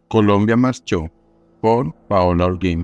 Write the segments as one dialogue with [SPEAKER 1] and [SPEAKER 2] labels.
[SPEAKER 1] Colombia marchó, por Paola Holguín.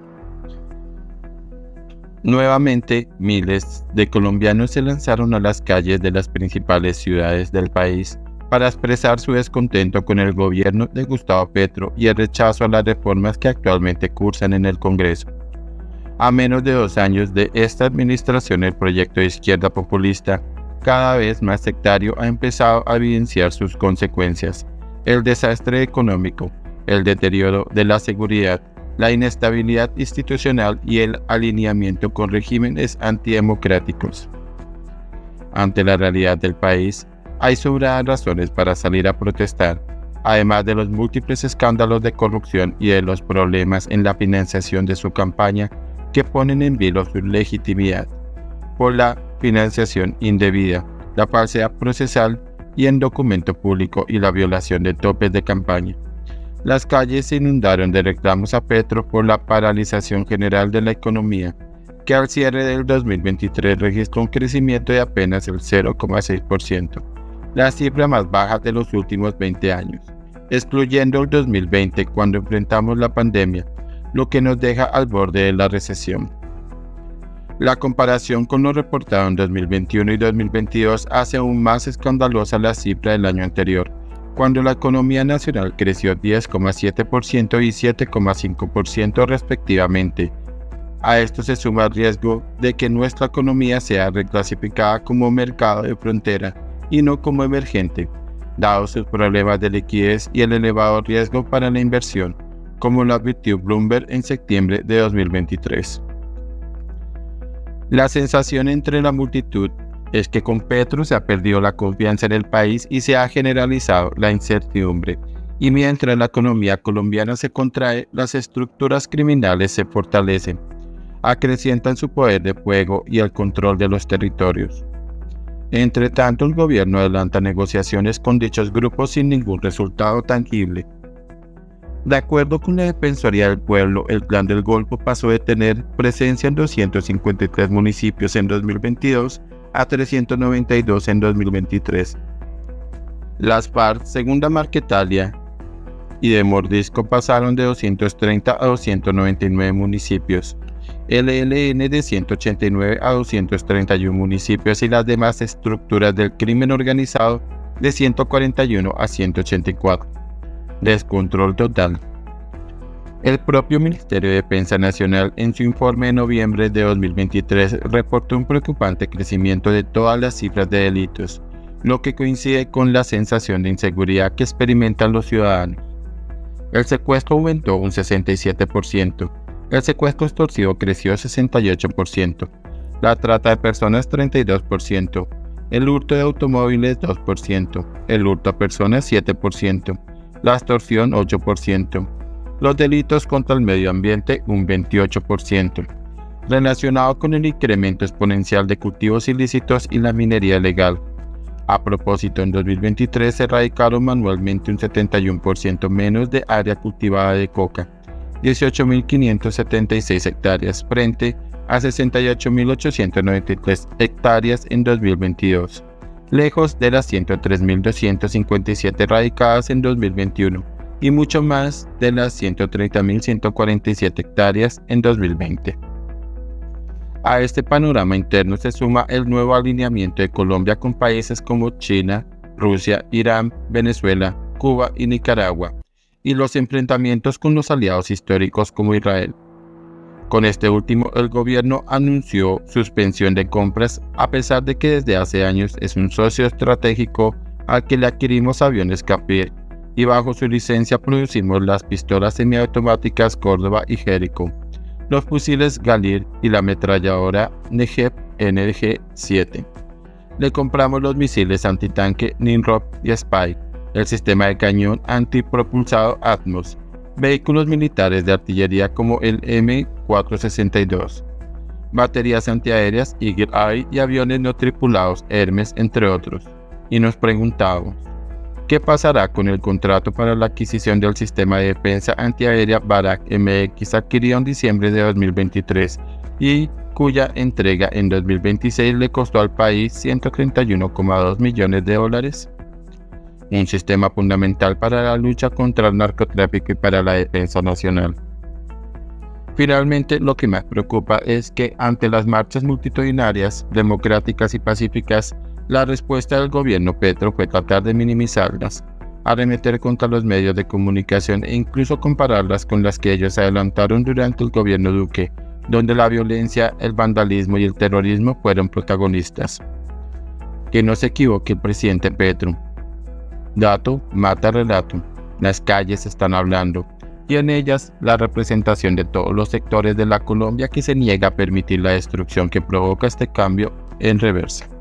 [SPEAKER 1] Nuevamente, miles de colombianos se lanzaron a las calles de las principales ciudades del país para expresar su descontento con el gobierno de Gustavo Petro y el rechazo a las reformas que actualmente cursan en el Congreso. A menos de 2 años de esta administración, el proyecto de izquierda populista, cada vez más sectario, ha empezado a evidenciar sus consecuencias: el desastre económico, el deterioro de la seguridad, la inestabilidad institucional y el alineamiento con regímenes antidemocráticos. Ante la realidad del país, hay sobradas razones para salir a protestar, además de los múltiples escándalos de corrupción y de los problemas en la financiación de su campaña que ponen en vilo su legitimidad por la financiación indebida, la falsedad procesal y en documento público y la violación de topes de campaña. Las calles se inundaron de reclamos a Petro por la paralización general de la economía, que al cierre del 2023 registró un crecimiento de apenas el 0,6%, la cifra más baja de los últimos 20 años, excluyendo el 2020 cuando enfrentamos la pandemia, lo que nos deja al borde de la recesión. La comparación con lo reportado en 2021 y 2022 hace aún más escandalosa la cifra del año anterior, cuando la economía nacional creció 10,7% y 7,5% respectivamente. A esto se suma el riesgo de que nuestra economía sea reclasificada como mercado de frontera y no como emergente, dados sus problemas de liquidez y el elevado riesgo para la inversión, como lo advirtió Bloomberg en septiembre de 2023. La sensación entre la multitud es que con Petro se ha perdido la confianza en el país y se ha generalizado la incertidumbre, y mientras la economía colombiana se contrae, las estructuras criminales se fortalecen, acrecientan su poder de fuego y el control de los territorios. Entre tanto, el gobierno adelanta negociaciones con dichos grupos sin ningún resultado tangible. De acuerdo con la Defensoría del Pueblo, el Plan del Golfo pasó de tener presencia en 253 municipios en 2022 a 392 en 2023. Las FARC, según la Marquetalia y de Mordisco, pasaron de 230 a 299 municipios, el ELN de 189 a 231 municipios y las demás estructuras del crimen organizado de 141 a 184. Descontrol total. El propio Ministerio de Defensa Nacional, en su informe de noviembre de 2023, reportó un preocupante crecimiento de todas las cifras de delitos, lo que coincide con la sensación de inseguridad que experimentan los ciudadanos. El secuestro aumentó un 67%, el secuestro extorsivo creció 68%, la trata de personas 32%, el hurto de automóviles 2%, el hurto a personas 7%, la extorsión 8%, los delitos contra el medio ambiente un 28%, relacionado con el incremento exponencial de cultivos ilícitos y la minería ilegal. A propósito, en 2023 se erradicaron manualmente un 71% menos de área cultivada de coca, 18.576 hectáreas frente a 68.893 hectáreas en 2022. Lejos de las 103.257 erradicadas en 2021 y mucho más de las 130.147 hectáreas en 2020. A este panorama interno se suma el nuevo alineamiento de Colombia con países como China, Rusia, Irán, Venezuela, Cuba y Nicaragua, y los enfrentamientos con los aliados históricos como Israel. Con este último, el gobierno anunció suspensión de compras, a pesar de que desde hace años es un socio estratégico al que le adquirimos aviones Capir y bajo su licencia producimos las pistolas semiautomáticas Córdoba y Jericho, los fusiles Galir y la ametralladora Negev NG-7. Le compramos los misiles antitanque Nimrod y Spike, el sistema de cañón antipropulsado Atmos, vehículos militares de artillería como el M462, baterías antiaéreas Eagle Eye y aviones no tripulados Hermes, entre otros. Y nos preguntamos, ¿qué pasará con el contrato para la adquisición del sistema de defensa antiaérea Barak MX adquirido en diciembre de 2023 y cuya entrega en 2026 le costó al país $131,2 millones? un sistema fundamental para la lucha contra el narcotráfico y para la defensa nacional. Finalmente, lo que más preocupa es que ante las marchas multitudinarias, democráticas y pacíficas, la respuesta del gobierno Petro fue tratar de minimizarlas, arremeter contra los medios de comunicación e incluso compararlas con las que ellos adelantaron durante el gobierno Duque, donde la violencia, el vandalismo y el terrorismo fueron protagonistas. Que no se equivoque el presidente Petro. Dato mata relato. Las calles están hablando, y en ellas la representación de todos los sectores de la Colombia que se niega a permitir la destrucción que provoca este cambio en reversa.